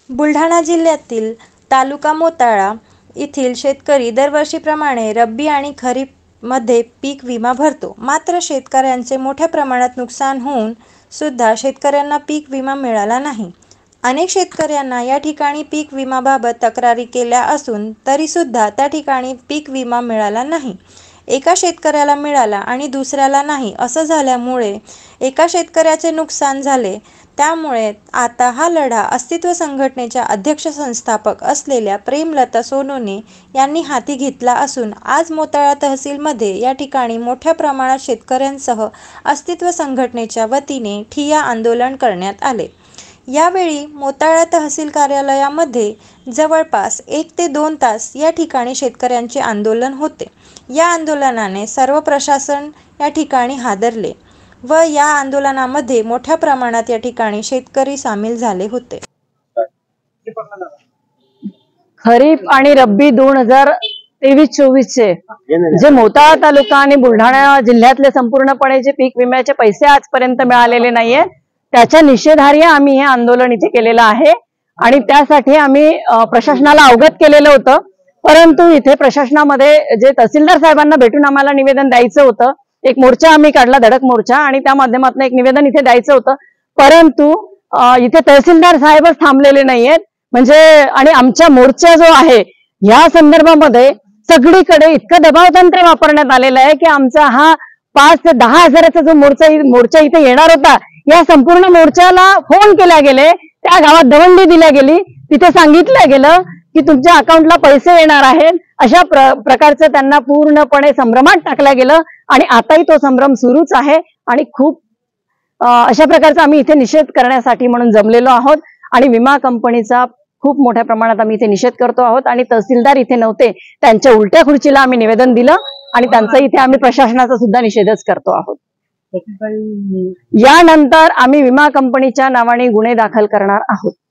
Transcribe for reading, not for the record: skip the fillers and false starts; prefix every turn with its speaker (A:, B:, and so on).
A: बुलढाणा जिल्ह्यातील तालुका मोताळा येथील शेतकरी दरवर्षीप्रमाणे रब्बी आणि खरीपमध्ये पीक विमा भरतो. मात्र शेतकऱ्यांचे मोठ्या प्रमाणात नुकसान होऊन सुद्धा शेतकऱ्यांना पीक विमा मिळाला नाही. अनेक शेतकऱ्यांना या ठिकाणी पीक विम्याबाबत तक्रारी केल्या असून तरीसुद्धा त्या ठिकाणी पीक विमा मिळाला नाही. एका शेतकऱ्याला मिळाला आणि दुसऱ्याला नाही असं झाल्यामुळे एका शेतकऱ्याचे नुकसान झाले. त्यामुळे आता हा लढा अस्तित्व संघटनेच्या अध्यक्ष संस्थापक असलेल्या प्रेमलता सोनोने यांनी हाती घेतला असून आज मोताळा तहसीलमध्ये या ठिकाणी मोठ्या प्रमाणात शेतकऱ्यांसह अस्तित्व संघटनेच्या वतीने ठिय्या आंदोलन करण्यात आले. यावेळी मोताळा तहसील कार्यालयामध्ये जवळपास 1 ते 2 तास या ठिकाणी शेतकऱ्यांचे आंदोलन होते. या आंदोलनाने सर्व प्रशासन या ठिकाणी हादरले व या आंदोलनामध्ये मोठ्या प्रमाणात या ठिकाणी शेतकरी सामील झाले होते.
B: खरीप आणि रब्बी 2023-24 जे मोताळा तालुका आणि बुलढाणा जिल्ह्यातले संपूर्णपणे जे पीक विम्याचे पैसे आजपर्यंत मिळालेले नाहीये त्याच्या निषेधार्थ आम्ही हे आंदोलन इथे केलेलं आहे आणि त्यासाठी आम्ही प्रशासनाला अवगत केलेलं होतं. परंतु इथे प्रशासनामध्ये जे तहसीलदार साहेबांना भेटून आम्हाला निवेदन द्यायचं होतं, एक मोर्चा आम्ही काढला, धडक मोर्चा, आणि त्या माध्यमातून एक निवेदन इथे द्यायचं होतं. परंतु इथे तहसीलदार साहेबच थांबलेले नाहीयेत. म्हणजे आणि आमच्या मोर्चा जो आहे या संदर्भामध्ये सगळीकडे इतकं दबाव तंत्र वापरण्यात आलेलं आहे की आमचा हा 5 ते 10 हजाराचा जो मोर्चा इथे येणार होता, या संपूर्ण मोर्चाला फोन केला गेले, त्या गावात दवंडी दिल्या गेली, तिथे सांगितलं गेलं की तुमच्या अकाउंटला पैसे येणार आहेत, अशा प्रकारचं त्यांना पूर्णपणे संभ्रमात टाकलं गेलं. आणि आताही तो संभ्रम सुरूच आहे आणि खूप अशा प्रकारचा आम्ही इथे निषेध करण्यासाठी म्हणून जमलेलो आहोत आणि विमा कंपनीचा खूप मोठ्या प्रमाणात आम्ही इथे निषेध करतो आहोत. आणि तहसीलदार इथे नव्हते, त्यांच्या उलट्या खुर्चीला आम्ही निवेदन दिलं आणि त्यांचा इथे आम्ही प्रशासनाचा सुद्धा निषेधच करतो आहोत. यानंतर आम्ही विमा कंपनीच्या नावाने गुन्हे दाखल करणार आहोत.